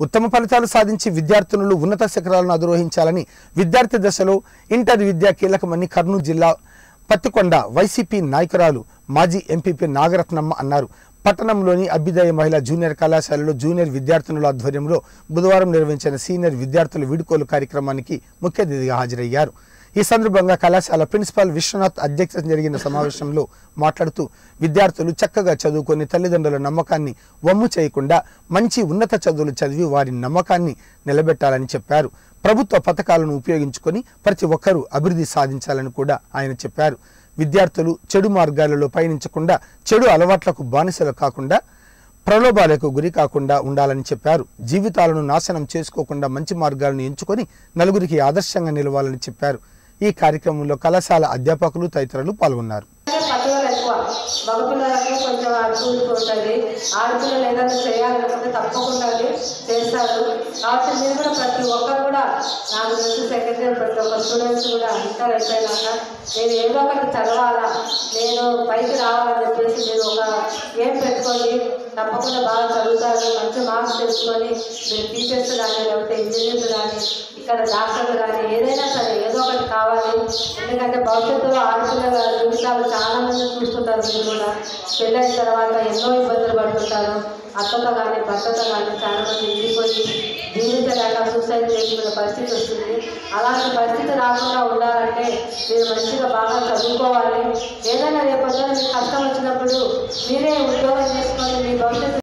ఉత్తమ ఫలితాలు సాధించి విద్యార్థులు ఉన్నత శిఖరాలను అధిరోహించాలని విద్యార్థి దశలో ఇంటర్ విద్య కీలకమని కర్నూలు జిల్లా పత్తికొండ వైసీపీ నాయకురాలు మాజీ ఎంపీపీ నాగరత్నమ్మ అన్నారు. పట్టణంలోని అభ్యుదయ మహిళా జూనియర్ కళాశాలలో జూనియర్ విద్యార్థినుల ఆధ్వర్యంలో బుధవారం నిర్వహించిన సీనియర్ విద్యార్థుల వీడ్కోలు కార్యక్రమానికి ముఖ్య అతిథిగా హాజరయ్యారు. ఈ సందర్భంగా కళాశాల ప్రిన్సిపాల్ విశ్వనాథ్ అధ్యక్షతన జరిగిన సమావేశంలో మాట్లాడుతూ విద్యార్థులు చక్కగా చదువుకొని తల్లిదండ్రుల నమ్మకాన్ని వమ్ము చేయకుండా మంచి ఉన్నత చదువులు చదివి వారి నమ్మకాన్ని నిలబెట్టాలని చెప్పారు. ప్రభుత్వ పథకాలను ఉపయోగించుకొని ప్రతి ఒక్కరూ అభివృద్ధి సాధించాలని కూడా ఆయన చెప్పారు. విద్యార్థులు చెడు మార్గాలలో పయనించకుండా చెడు అలవాట్లకు బానిసలు కాకుండా ప్రలోభాలకు గురి కాకుండా ఉండాలని చెప్పారు. జీవితాలను నాశనం చేసుకోకుండా మంచి మార్గాలను ఎంచుకొని నలుగురికి ఆదర్శంగా నిలవాలని చెప్పారు. ఈ కార్యక్రమంలో కళాశాల అధ్యాపకులు తదితరులు పాల్గొన్నారు. మగపిల్లలకు కొంచెం అర్థూడుకుంటుంది. ఆడపిల్లలు ఏదైనా చేయాలనుకుంటే తప్పకుండా చేస్తారు. కాబట్టి మీరు కూడా ప్రతి ఒక్కరు కూడా నాకు తెలిసి సెకండ్ ఇయర్ ప్రతి ఒక్క స్టూడెంట్స్ కూడా ఇంటర్ అయిపోయినాక నేను ఏదో ఒకటి చదవాలా, నేను పైకి రావాలని చెప్పేసి మీరు ఒక ఏం పెట్టుకొని తప్పకుండా బాగా చదువుతారు. మంచి మార్క్స్ తెచ్చుకొని మీరు టీచర్స్ కానీ లేకపోతే ఇంజనీర్లు కానీ ఇక్కడ డాక్టర్లు కానీ ఏదైనా సరే ఏదో ఒకటి కావాలి. ఎందుకంటే భవిష్యత్తులో ఆడపిల్లల జీవితాలు చాలా మంది చూస్తుంటారు. మీరు కూడా పెళ్ళైన తర్వాత ఎన్నో ఇబ్బందులు పడుతుంటారు. అత్తతో కానీ భర్తతో కానీ చాలా మంది ఇంటిపోయి జీవించలేక సూసైడ్ చేసుకునే పరిస్థితి వస్తుంది. అలాంటి పరిస్థితి రాకుండా ఉండాలంటే మీరు మంచిగా బాగా చదువుకోవాలి. ఏదైనా రేపొద్దున మీకు కష్టం వచ్చినప్పుడు మీరే ఉద్యోగం చేసుకొని మీ భవిష్యత్తు